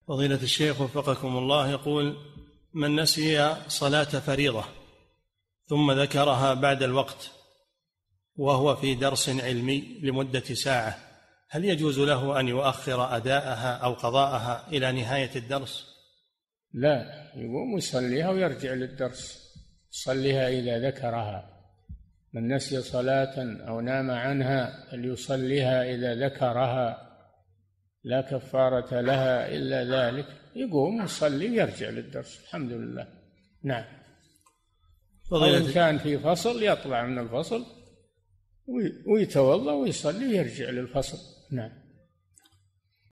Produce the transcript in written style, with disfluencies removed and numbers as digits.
فضيلة الشيخ وفقكم الله، يقول: من نسي صلاة فريضة ثم ذكرها بعد الوقت وهو في درس علمي لمدة ساعة، هل يجوز له أن يؤخر أداءها أو قضاءها إلى نهاية الدرس؟ لا، يقوم يصليها ويرجع للدرس، يصليها إذا ذكرها. من نسي صلاة أو نام عنها فليصليها إذا ذكرها، لا كفارة لها إلا ذلك. يقوم يصلي ويرجع للدرس. الحمد لله. نعم. إن كان في فصل يطلع من الفصل ويتوضأ ويصلي ويرجع للفصل. نعم.